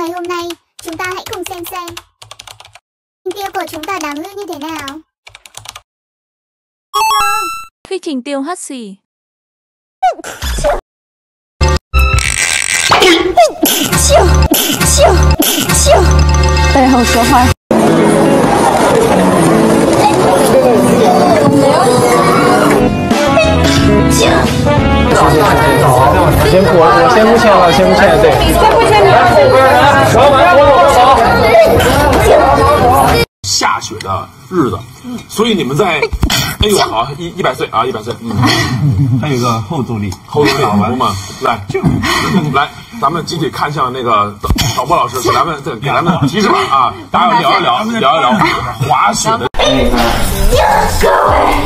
ngày hôm nay, chúng ta hãy cùng xem tình tiêu của chúng ta đáng yêu như thế nào. Phi Trình Tiêu hắt xì.背后说话。 我先不签了，先不签，对。 下雪的日子，所以你们在，哎呦好100岁啊100岁， 还有一个后坐力， 后坐力好嘛，来，咱们集体看向那个导播老师，给咱们提示啊，大家聊一聊滑雪的。 各位，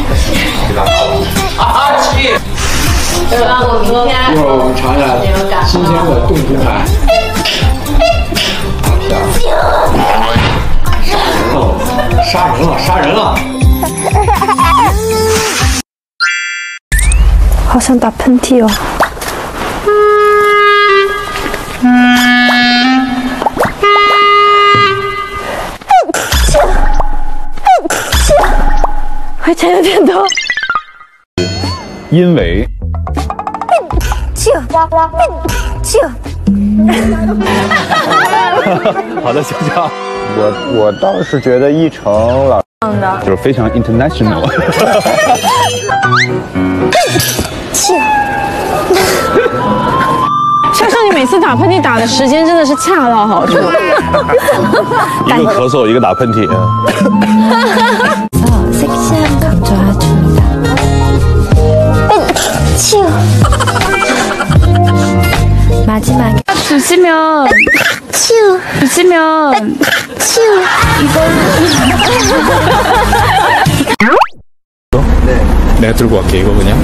对吧？我明天一会儿我们尝尝新鲜的冻猪排。杀人了！ 好想打喷嚏哦。快点有点多。 因为。好的，香香。我倒是觉得一成老就是非常 international。 香香，你每次打喷嚏打的时间真的是恰到好处。 一个咳嗽，一个打喷嚏。주시면 이거 내가 들고 갈게 이거 그냥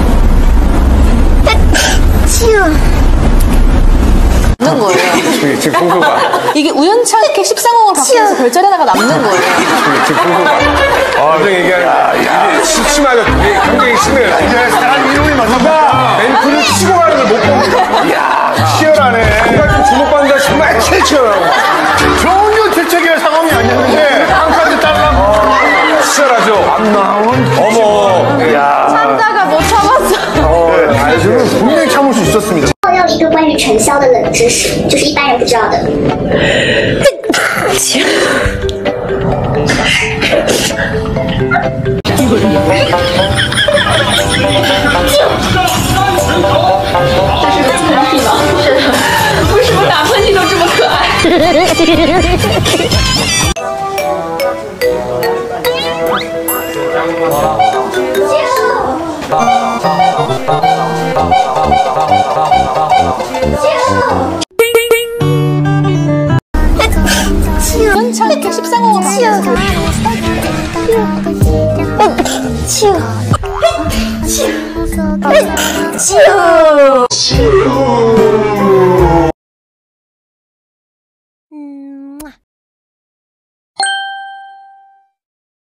남는 거예요. 지금 콩콩가. 이게 우연찮게 13공을 바꾸면서 별자리하나가 남는 거예요. 지금 콩콩가. 갑자기 얘기하니까 이게 시치마가 굉장히 심해요. 이제 사람 이름이 맞는다. 멘트를 치고 가는 걸 못 보고. 이야, 치열하네. 누가 좀 주목받는다 정말 제일 치열하고. 전혀 대책의 상황이 아니었는데 한 가지 잘라. 치열하죠. 안 나온. 어머. 이야. 참다가 못 참았어. 아저는 분명히 참을 수 있었습니다. 爆料一个关于传销的冷知识，就是一般人不知道的。 为什么打喷嚏都这么可爱？우연찮게 13공을 바꾸면서